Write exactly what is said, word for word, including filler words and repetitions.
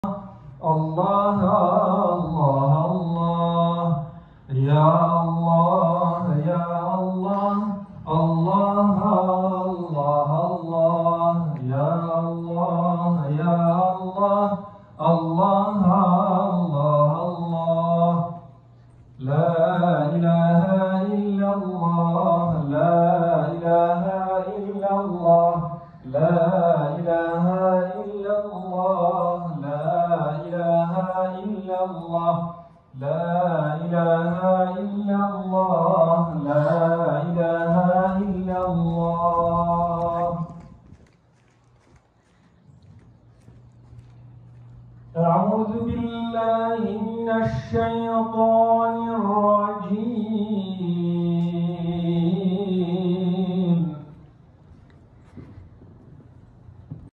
الله الله الله يا الله يا الله الله الله الله يا الله يا الله الله الله الله لا إله إلا الله لا إله إلا الله لا إله إلا الله لا إله إلا الله لا إله إلا الله لا إله إلا الله. أعوذ بالله من الشيطان الرجيم.